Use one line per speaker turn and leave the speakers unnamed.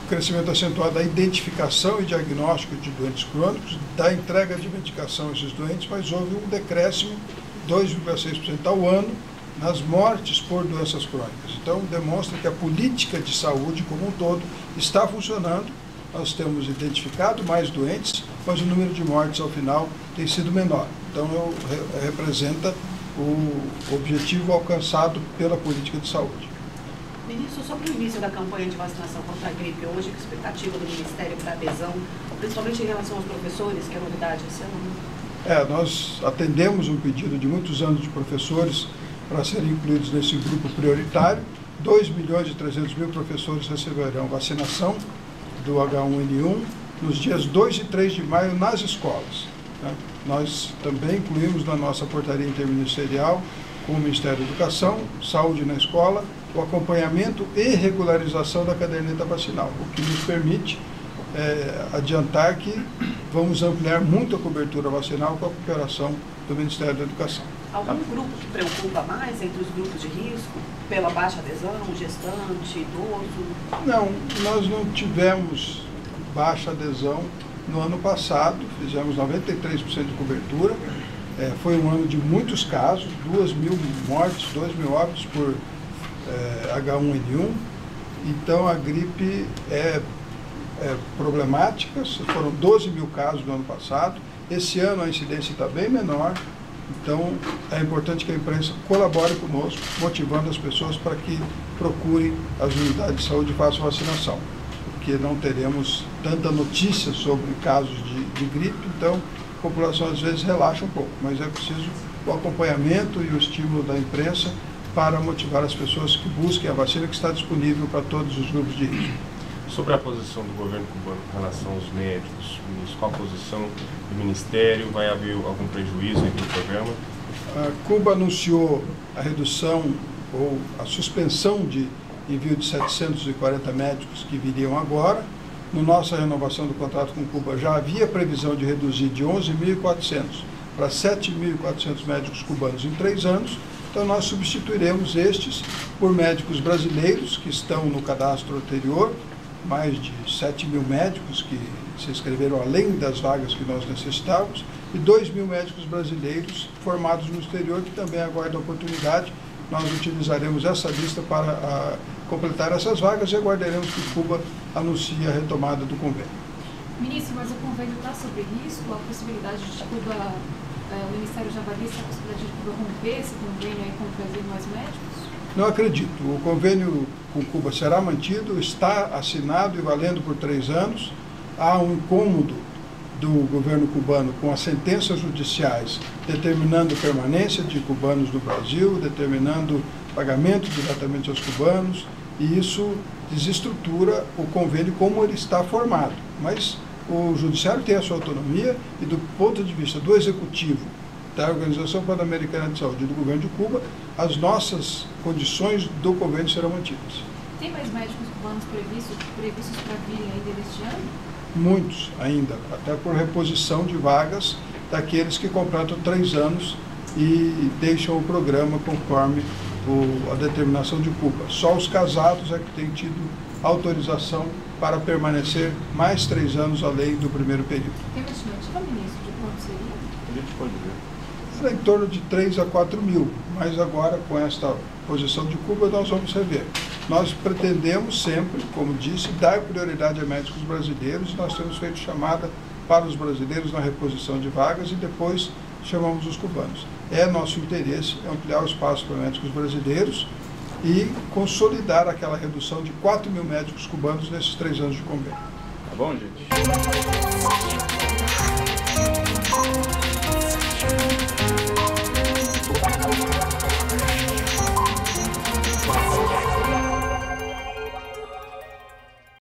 crescimento acentuado da identificação e diagnóstico de doentes crônicos, da entrega de medicação a esses doentes, mas houve um decréscimo de 2,6% ao ano nas mortes por doenças crônicas. Então, demonstra que a política de saúde como um todo está funcionando. Nós temos identificado mais doentes, mas o número de mortes ao final tem sido menor. Então, representa o objetivo alcançado pela política de saúde.
Ministro, sobre o início da campanha de vacinação contra a gripe hoje, que expectativa do Ministério para adesão, principalmente em relação aos professores, que é novidade esse ano?
Nós atendemos um pedido de muitos anos de professores para serem incluídos nesse grupo prioritário. 2.300.000 professores receberão vacinação do H1N1 nos dias 2 e 3 de maio nas escolas. Nós também incluímos na nossa portaria interministerial, com o Ministério da Educação, Saúde na Escola, o acompanhamento e regularização da caderneta vacinal, o que nos permite adiantar que vamos ampliar muito a cobertura vacinal com a cooperação do Ministério da Educação.
Algum grupo que preocupa mais entre os grupos de risco, pela baixa adesão, gestante, idoso?
Não, nós não tivemos baixa adesão no ano passado, fizemos 93% de cobertura, foi um ano de muitos casos, 2.000 mortes, 2.000 óbitos por H1N1, então a gripe é problemática, foram 12.000 casos no ano passado, esse ano a incidência está bem menor, então é importante que a imprensa colabore conosco, motivando as pessoas para que procurem as unidades de saúde e façam vacinação, porque não teremos tanta notícia sobre casos de gripe, então a população às vezes relaxa um pouco, mas é preciso o acompanhamento e o estímulo da imprensa para motivar as pessoas que busquem a vacina que está disponível para todos os grupos de risco.
Sobre a posição do governo cubano com relação aos médicos, qual a posição do Ministério? Vai haver algum prejuízo aí no programa?
Cuba anunciou a redução ou a suspensão de envio de 740 médicos que viriam agora. Na nossa renovação do contrato com Cuba já havia previsão de reduzir de 11.400 para 7.400 médicos cubanos em 3 anos. Então nós substituiremos estes por médicos brasileiros que estão no cadastro anterior, mais de 7.000 médicos que se inscreveram além das vagas que nós necessitávamos, e 2.000 médicos brasileiros formados no exterior que também aguardam oportunidade. Nós utilizaremos essa lista para completar essas vagas e aguardaremos que Cuba anuncie a retomada do convênio.
Ministro, mas o convênio está sob risco? A possibilidade de Cuba, o Ministério já avalia a possibilidade de Cuba romper esse convênio aí com trazer mais médicos?
Não acredito. O convênio com Cuba será mantido, está assinado e valendo por 3 anos. Há um incômodo do governo cubano com as sentenças judiciais determinando permanência de cubanos no Brasil, determinando pagamento diretamente aos cubanos, e isso desestrutura o convênio como ele está formado. Mas o judiciário tem a sua autonomia e, do ponto de vista do executivo, da Organização Pan-Americana de Saúde e do governo de Cuba, as nossas condições do convênio serão mantidas.
Tem mais médicos cubanos previstos para virem ainda este ano?
Muitos ainda, até por reposição de vagas daqueles que completam 3 anos e deixam o programa conforme a determinação de Cuba. Só os casados é que têm tido autorização para permanecer mais 3 anos além do primeiro período.
Tem uma estimativa, ministro, de quanto seria?
A gente pode ver.
Era em torno de 3 a 4 mil, mas agora com esta posição de Cuba nós vamos rever. Nós pretendemos sempre, como disse, dar prioridade a médicos brasileiros. Nós temos feito chamada para os brasileiros na reposição de vagas e depois chamamos os cubanos. É nosso interesse ampliar o espaço para médicos brasileiros e consolidar aquela redução de 4.000 médicos cubanos nesses 3 anos de convênio.
Tá bom, gente?